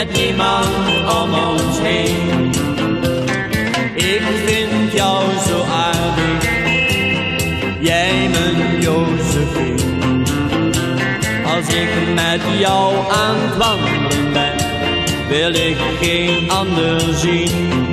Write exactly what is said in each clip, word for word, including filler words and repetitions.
met niemand om ons heen. Ik vind jou zo aardig, jij mijn Josephine. Als ik met jou aan het wandelen ben, wil ik geen ander zien.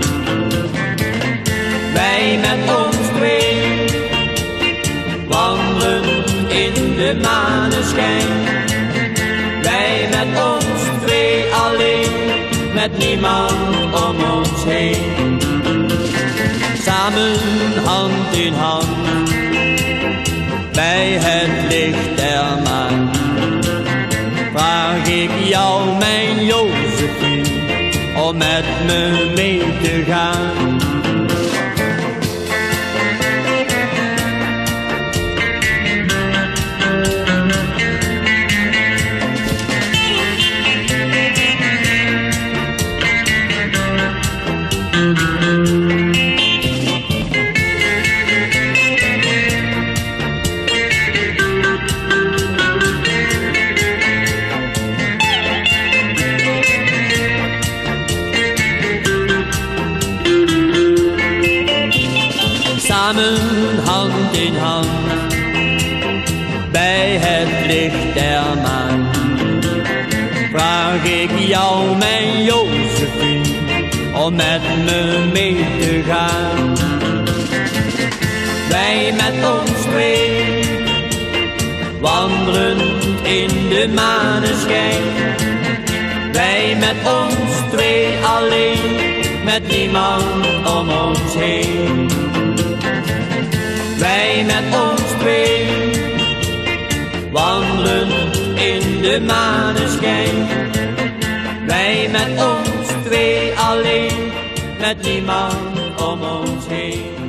Wij met ons twee wandelen in de maneschijn. Wij met ons twee alleen, met niemand om ons heen. Samen hand in hand, bij het licht der maan, vraag ik jou, mijn Josephine, om met me mee te gaan. Samen hand in hand, bij het licht der maan, vraag ik jou, mijn Josephine, om met me mee te gaan. Wij met ons twee wandelen in de maneschijn. Wij met ons twee alleen, met niemand om ons heen. Wij met ons twee wandelen in de maneschijn. Wij met ons twee alleen, met niemand om ons heen.